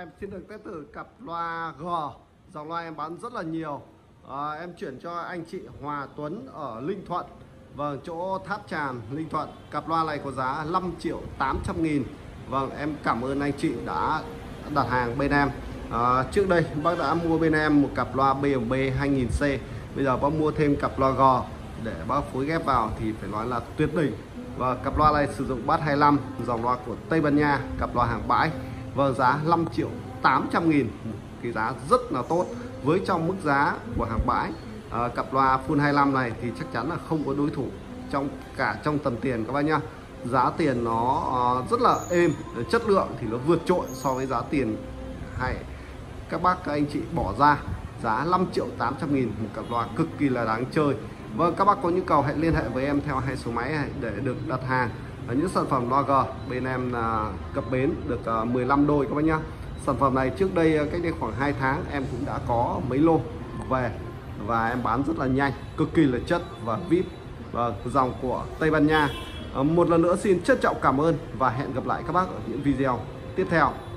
em xin được test thử cặp loa G. Dòng loa em bán rất là nhiều. Em chuyển cho anh chị Hòa Tuấn ở Ninh Thuận, vâng, chỗ Tháp Tràm, Ninh Thuận. Cặp loa này có giá 5.800.000. Vâng, em cảm ơn anh chị đã đặt hàng bên em. Trước đây bác đã mua bên em một cặp loa BMB 2000C. Bây giờ bác mua thêm cặp loa G để bác phối ghép vào thì phải nói là tuyệt đỉnh. Và cặp loa này sử dụng bass 25, dòng loa của Tây Ban Nha, cặp loa hàng bãi. Và giá 5.800.000, cái giá rất là tốt với trong mức giá của hàng bãi. Cặp loa full 25 này thì chắc chắn là không có đối thủ trong tầm tiền các bác nhá. Giá tiền nó rất là êm, chất lượng thì nó vượt trội so với giá tiền hay các anh chị bỏ ra. Giá 5.800.000, một cặp loa cực kỳ là đáng chơi. Vâng, các bác có nhu cầu hãy liên hệ với em theo hai số máy này để được đặt hàng. Những sản phẩm loa G bên em là cập bến được 15 đôi các bác nhá. Sản phẩm này trước đây cách đây khoảng 2 tháng em cũng đã có mấy lô về và em bán rất là nhanh, cực kỳ là chất và VIP, và dòng của Tây Ban Nha. Một lần nữa xin trân trọng cảm ơn và hẹn gặp lại các bác ở những video tiếp theo.